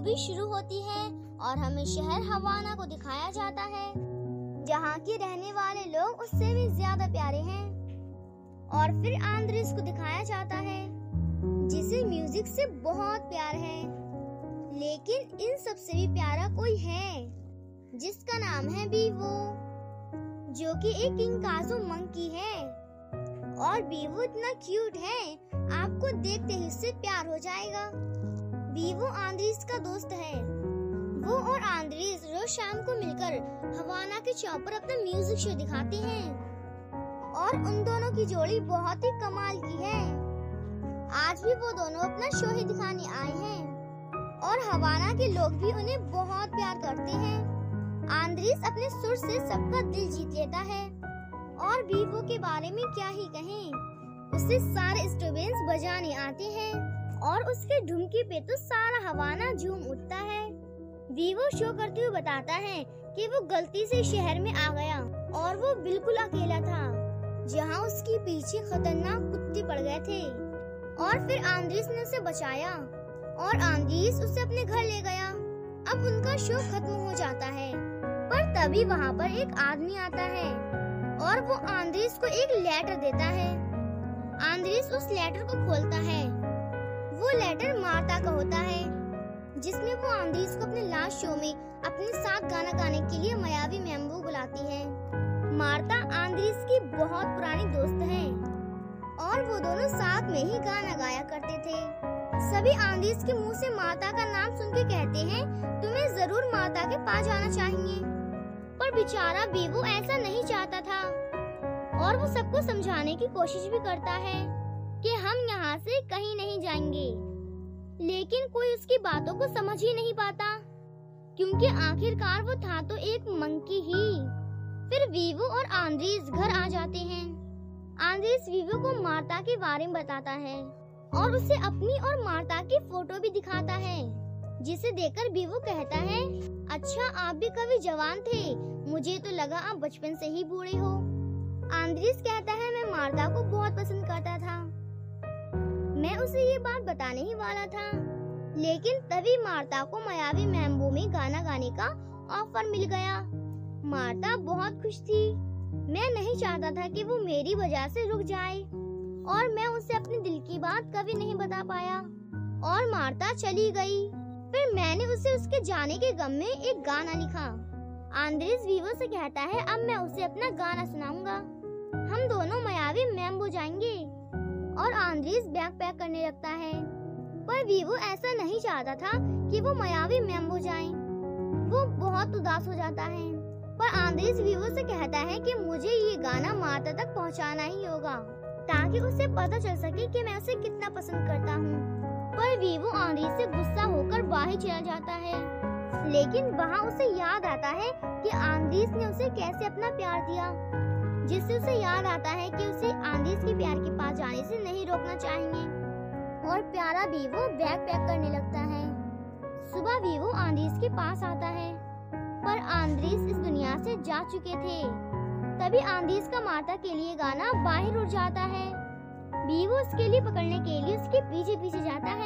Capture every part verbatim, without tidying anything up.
Movie शुरू होती है और हमें शहर हवाना को दिखाया जाता है, जहाँ के रहने वाले लोग उससे भी ज्यादा प्यारे हैं। और फिर आंद्रेस को दिखाया जाता है, जिसे म्यूजिक से बहुत प्यार है। लेकिन इन सबसे भी प्यारा कोई है, जिसका नाम है बीवो, जो कि एक किंकाजो मंकी है। और बीवो इतना क्यूट है, आपको देखते ही उससे प्यार हो जाएगा। बीवो आंद्रेस का दोस्त है। वो और आंद्रेस रोज शाम को मिलकर हवाना के चौक पर अपना म्यूजिक शो दिखाते हैं और उन दोनों की जोड़ी बहुत ही कमाल की है। आज भी वो दोनों अपना शो ही दिखाने आए हैं और हवाना के लोग भी उन्हें बहुत प्यार करते हैं। आंद्रेस अपने सुर से सबका दिल जीत लेता है और बीवो के बारे में क्या ही कहें, उसे सारे इंस्ट्रूमेंट्स बजाने आते हैं और उसके ढुमके पे तो सारा हवाना झूम उठता है। बीवो शो करते हुए बताता है कि वो गलती से शहर में आ गया और वो बिल्कुल अकेला था, जहाँ उसके पीछे खतरनाक कुत्ते पड़ गए थे। और फिर आंद्रेस ने उसे बचाया और आंद्रेस उसे अपने घर ले गया। अब उनका शो खत्म हो जाता है, पर तभी वहाँ पर एक आदमी आता है और वो आंद्रेस को एक लेटर देता है। आंद्रेस उस लेटर को खोलता है। वो लेटर मार्ता का होता है, जिसमें वो आंद्रेस को अपने लास्ट शो में अपने साथ गाना गाने के लिए मायावी मैम्बो बुलाती है। मार्ता आंद्रेस की बहुत पुरानी दोस्त है और वो दोनों साथ में ही गाना गाया करते थे। सभी आंद्रेस के मुंह से मार्ता का नाम सुन के कहते हैं, तुम्हें जरूर मार्ता के पास जाना चाहिए। पर बेचारा बीवो ऐसा नहीं चाहता था और वो सबको समझाने की कोशिश भी करता है कि हम यहाँ से कहीं नहीं जाएंगे। लेकिन कोई उसकी बातों को समझ ही नहीं पाता, क्योंकि आखिरकार वो था तो एक मंकी ही। फिर बीवो और आंद्रेस घर आ जाते हैं। आंद्रेस बीवो को मार्ता के बारे में बताता है और उसे अपनी और मार्ता की फोटो भी दिखाता है, जिसे देखकर बीवो कहता है, अच्छा आप भी कभी जवान थे, मुझे तो लगा आप बचपन से ही बूढ़े हो। आंद्रेस कहता है, मैं मार्ता को बहुत पसंद करता था। मैं उसे ये बात बताने ही वाला था, लेकिन तभी मार्ता को मायावी मैम्बो में गाना गाने का ऑफर मिल गया। मार्ता बहुत खुश थी। मैं नहीं चाहता था कि वो मेरी वजह से रुक जाए और मैं उसे अपने दिल की बात कभी नहीं बता पाया और मार्ता चली गई। फिर मैंने उसे उसके जाने के गम में एक गाना लिखा। आंद्रेस बीवो से कहता है, अब मैं उसे अपना गाना सुनाऊंगा। हम दोनों मायावी मैम्बो जाएंगे और आंद्रेस बैग पैक करने लगता है। पर बीवो ऐसा नहीं चाहता था कि वो मायावी मैम्बो जाए। वो बहुत उदास हो जाता है। पर आंद्रेस बीवो से कहता है कि मुझे ये गाना मार्ता तक पहुंचाना ही होगा, ताकि उसे पता चल सके कि मैं उसे कितना पसंद करता हूँ। पर बीवो आंद्रेस से गुस्सा होकर बाहर चला जाता है, लेकिन वहाँ उसे याद आता है कि आंद्रेस ने उसे कैसे अपना प्यार दिया, जिससे उसे याद आता है कि उसे आंद्रेस के प्यार के पास जाने से नहीं रोकना चाहिए। और प्यारा बीवो बैग पैक करने लगता है। सुबह बीवो आंद्रेस के पास आता है, पर आंद्रेस इस दुनिया से जा चुके थे। तभी आंद्रेस का मार्ता के लिए गाना बाहर उड़ जाता है। बीवो उसके लिए पकड़ने के लिए उसके पीछे पीछे जाता है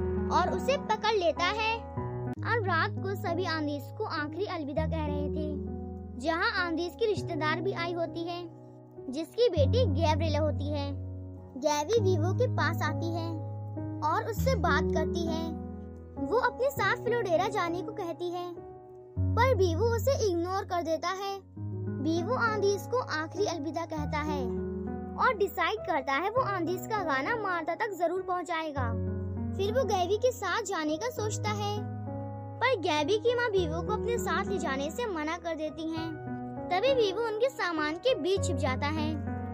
और उसे पकड़ लेता है। और रात को सभी आंद्रेस को आखिरी अलविदा कह रहे थे, जहाँ आंद्रेस की रिश्तेदार भी आई होती है, जिसकी बेटी गैब्रिएला होती है। गैवी बीवो के पास आती है और उससे बात करती है। वो अपने साथ फ्लोरेरा जाने को कहती है, पर बीवो उसे इग्नोर कर देता है। बीवो आंद्रेस को आखिरी अलविदा कहता है और डिसाइड करता है वो आंद्रेस का गाना मार्ता तक जरूर पहुंचाएगा। फिर वो गैवी के साथ जाने का सोचता है, पर गैवी की माँ बीवो को अपने साथ ले जाने से मना कर देती हैं। तभी बीवो उनके सामान के बीच छिप जाता है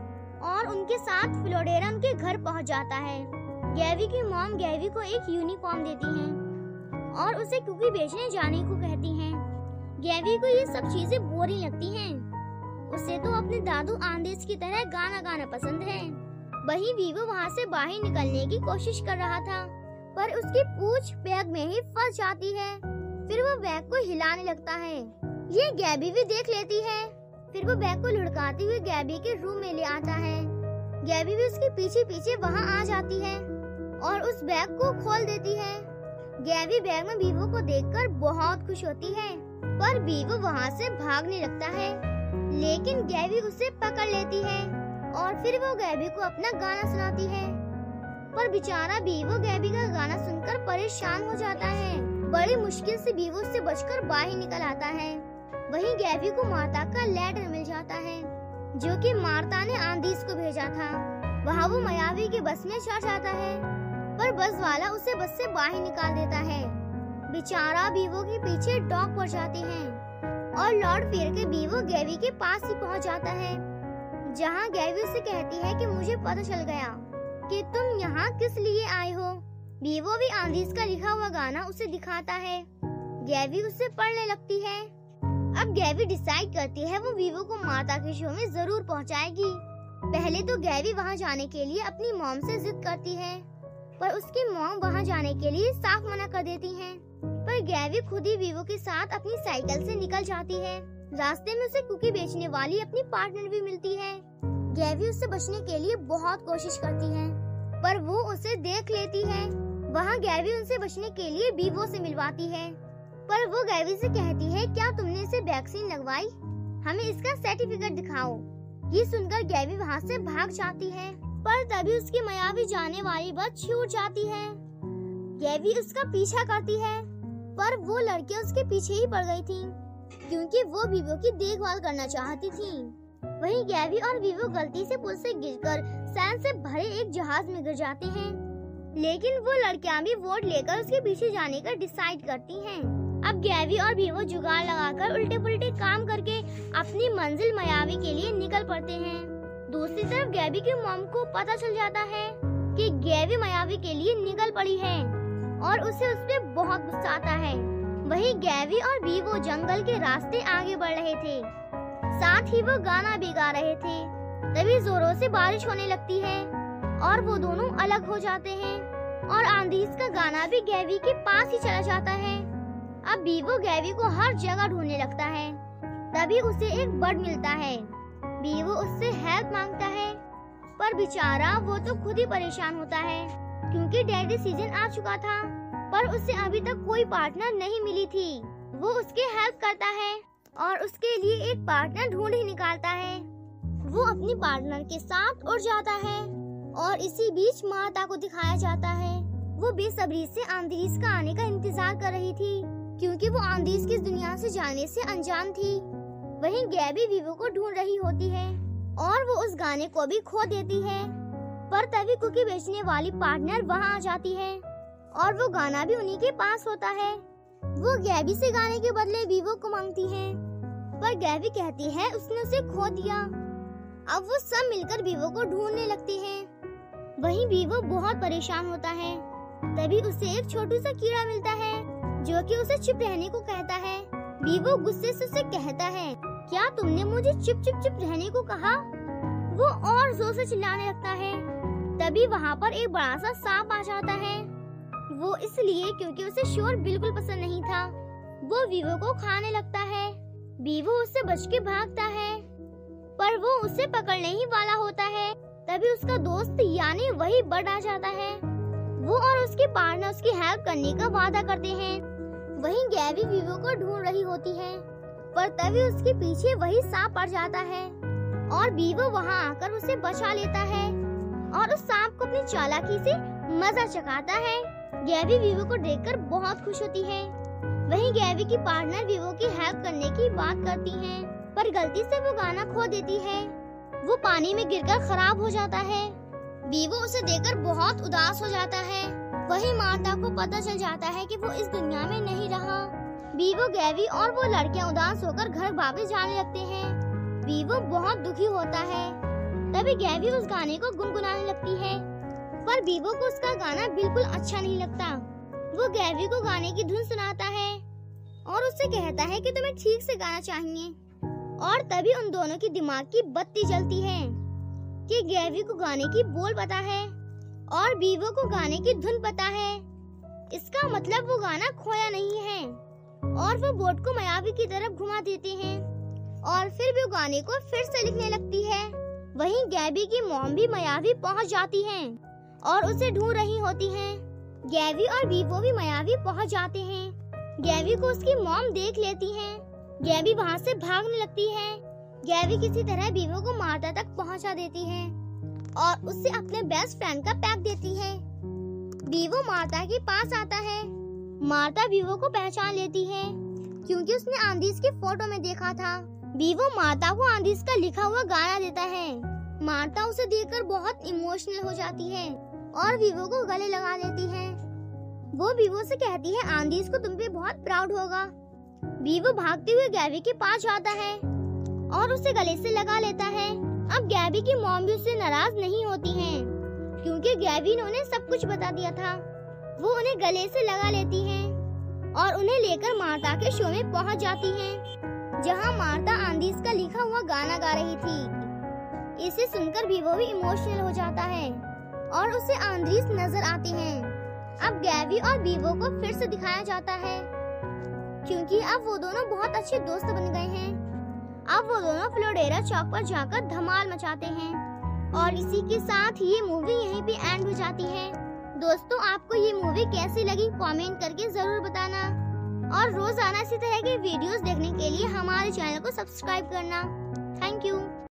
और उनके साथ फ्लोरेरा उनके घर पहुंच जाता है। गैवी की मॉम गैवी को एक यूनिफॉर्म देती हैं और उसे कुकी बेचने जाने को कहती हैं। गैवी को ये सब चीजें बोरिंग लगती हैं। उसे तो अपने दादू आंद्रेस की तरह गाना गाना पसंद है। वही बीवो वहाँ से बाहर निकलने की कोशिश कर रहा था, पर उसकी पूंछ बैग में ही फंस जाती है। फिर वो बैग को हिलाने लगता है। ये गैबी भी देख लेती है। फिर वो बैग को लुढ़काते हुए गैबी के रूम में ले आता है। गैबी भी उसके पीछे पीछे वहाँ आ जाती है और उस बैग को खोल देती है। गैवी बैग में बीवो को देखकर बहुत खुश होती है, पर बीवो वहाँ से भागने लगता है, लेकिन गैवी उसे पकड़ लेती है और फिर वो गैवी को अपना गाना सुनाती है। पर बेचारा बीवो गैवी का गाना सुनकर परेशान हो जाता है। बड़ी मुश्किल से बीवो से बचकर बाहर निकल आता है। वहीं गैवी को मार्ता का लेटर मिल जाता है, जो कि मार्ता ने आंधीस को भेजा था। वहाँ वो मायावी की बस में चढ़ जाता है, पर बस वाला उसे बस से बाहर निकाल देता है। बेचारा बीवो के पीछे डॉग पड़ जाती है और लॉर्ड फियर के बीवो गैवी के पास ही पहुंच जाता है, जहां गैवी उसे कहती है कि मुझे पता चल गया कि तुम यहाँ किस लिए आए हो। बीवो भी आंधीस का लिखा हुआ गाना उसे दिखाता है। गैवी उसे पढ़ने लगती है। अब गैवी डिसाइड करती है वो बीवो को मार्ता के शो में जरूर पहुँचाएगी। पहले तो गैवी वहाँ जाने के लिए अपनी मॉम से जिद करती है, पर उसकी मॉम वहाँ जाने के लिए साफ मना कर देती हैं। पर गैवी खुद ही बीवो के साथ अपनी साइकिल से निकल जाती है। रास्ते में उसे कुकी बेचने वाली अपनी पार्टनर भी मिलती है। गैवी उससे बचने के लिए बहुत कोशिश करती है, पर वो उसे देख लेती है। वहाँ गैवी उनसे बचने के लिए बीवो से मिलवाती है, पर वो गैवी से कहती है, क्या तुमने इसे वैक्सीन लगवाई? हमें इसका सर्टिफिकेट दिखाओ। ये सुनकर गैवी वहाँ से भाग जाती है, पर तभी उसकी मायावी जाने वाली बस छूट जाती है। गैवी उसका पीछा करती है, पर वो लड़कियां उसके पीछे ही पड़ गई थीं, क्योंकि वो बीवो की देखभाल करना चाहती थीं। वहीं गैवी और बीवो गलती से पुल से गिरकर सैंड से भरे एक जहाज में गिर जाते हैं, लेकिन वो लड़कियां भी वोट लेकर उसके पीछे जाने का डिसाइड करती हैं। अब गैवी और बीवो जुगाड़ लगाकर उल्टे पुल्टे काम करके अपनी मंजिल मायावी के लिए निकल पड़ते हैं। दूसरी तरफ गैवी की मॉम को पता चल जाता है कि गैवी मायावी के लिए निकल पड़ी है और उसे उस पे बहुत गुस्सा आता है। वहीं गैवी और बीवो जंगल के रास्ते आगे बढ़ रहे थे, साथ ही वो गाना भी गा रहे थे। तभी जोरों से बारिश होने लगती है और वो दोनों अलग हो जाते हैं और आंधीस का गाना भी गैवी के पास ही चला जाता है। अब बीवो गैवी को हर जगह ढूंढने लगता है। तभी उसे एक बर्ड मिलता है। बीवो उससे हेल्प मांगता है, पर बेचारा वो तो खुद ही परेशान होता है, क्योंकि डेडी सीजन आ चुका था, पर उसे अभी तक कोई पार्टनर नहीं मिली थी। वो उसके हेल्प करता है और उसके लिए एक पार्टनर ढूंढ ही निकालता है। वो अपनी पार्टनर के साथ उड़ जाता है और इसी बीच मार्ता को दिखाया जाता है। वो बेसब्री से आंधीस का आने का इंतजार कर रही थी, क्योंकि वो आंधीस की दुनिया से जाने से अनजान थी। वहीं गैबी बीवो को ढूंढ रही होती है और वो उस गाने को भी खो देती है, पर तभी कुकी बेचने वाली पार्टनर वहाँ आ जाती है और वो गाना भी उन्हीं के पास होता है। वो गैबी से गाने के बदले बीवो को मांगती है, पर गैबी कहती है उसने उसे खो दिया। अब वो सब मिलकर बीवो को ढूंढने लगते हैं। वहीं बीवो बहुत परेशान होता है। तभी उसे एक छोटू सा कीड़ा मिलता है, जो कि उसे चुप रहने को कहता है। बीवो गुस्से से उसे कहता है, क्या तुमने मुझे चुप चुप चुप रहने को कहा? वो और जोर से चिल्लाने लगता है। तभी वहाँ पर एक बड़ा सा सांप आ जाता है। वो इसलिए क्योंकि उसे शोर बिल्कुल पसंद नहीं था। वो बीवो को खाने लगता है। बीवो उससे बच के भागता है, पर वो उसे पकड़ने ही वाला होता है। तभी उसका दोस्त यानी वही बर्ड आ जाता है। वो और उसके पार्टनर उसकी हेल्प करने का वादा करते हैं। वहीं गैबी बीवो को ढूंढ रही होती है, पर तभी उसके पीछे वही सांप पड़ जाता है और बीवो वहाँ आकर उसे बचा लेता है और उस सांप को अपनी चालाकी से मजा चखाता है। गैबी बीवो को देखकर बहुत खुश होती है। वहीं गैबी की पार्टनर बीवो की हेल्प करने की बात करती है, पर गलती से वो गाना खो देती है। वो पानी में गिरकर खराब हो जाता है। बीवो उसे देखकर बहुत उदास हो जाता है। वहीं मार्ता को पता चल जाता है कि वो इस दुनिया में नहीं रहा। बीवो, गैबी और वो लड़कियां उदास होकर घर वापस जाने लगते हैं। बीवो बहुत दुखी होता है। तभी गैबी उस गाने को गुनगुनाने लगती है, पर बीवो को उसका गाना बिल्कुल अच्छा नहीं लगता। वो गैबी को गाने की धुन सुनाता है और उससे कहता है कि तुम्हें ठीक से गाना चाहिए। और तभी उन दोनों की दिमाग की बत्ती जलती है कि गैबी को गाने की बोल पता है और बीवो को गाने की धुन पता है। इसका मतलब वो गाना खोया नहीं है। और वो बोट को मायावी की तरफ घुमा देते हैं और फिर भी गाने को फिर से लिखने लगती है। वहीं गैबी की मॉम भी मायावी पहुंच जाती हैं और उसे ढूंढ रही होती हैं। गैवी और वीवो भी मायावी पहुंच जाते हैं। गैवी को उसकी मॉम देख लेती है। गैवी वहां से भागने लगती है। गैवी किसी तरह वीवो को मार्ता तक पहुंचा देती है और उससे अपने बेस्ट फ्रेंड का पैक देती है। वीवो मार्ता के पास आता है। मार्ता वीवो को पहचान लेती है क्योंकि उसने आंधीस की फोटो में देखा था। वीवो मार्ता को आंधीस का लिखा हुआ गाना देता है। मार्ता उसे देखकर बहुत इमोशनल हो जाती है और वीवो को गले लगा लेती है। वो वीवो से कहती है आंधीस को तुम पे बहुत प्राउड होगा। वीवो भागते हुए गैवी के पास जाता है और उसे गले से लगा लेता है। अब गैवी की मॉम भी उससे नाराज नहीं होती हैं क्योंकि गैवी ने उन्हें सब कुछ बता दिया था। वो उन्हें गले से लगा लेती हैं और उन्हें लेकर मार्ता के शो में पहुंच जाती हैं, जहां मार्ता आंधीस का लिखा हुआ गाना गा रही थी। इसे सुनकर वीवो भी इमोशनल हो जाता है और उसे आंधीस नजर आती हैं। अब गैवी और वीवो को फिर से दिखाया जाता है क्योंकि अब वो दोनों बहुत अच्छे दोस्त बन गए हैं। अब वो दोनों फ्लोरेडा चौक पर जाकर धमाल मचाते हैं और इसी के साथ ये मूवी यहीं पे एंड हो जाती है। दोस्तों, आपको ये मूवी कैसी लगी कमेंट करके जरूर बताना और रोजाना इसी तरह के वीडियोस देखने के लिए हमारे चैनल को सब्सक्राइब करना। Thank you.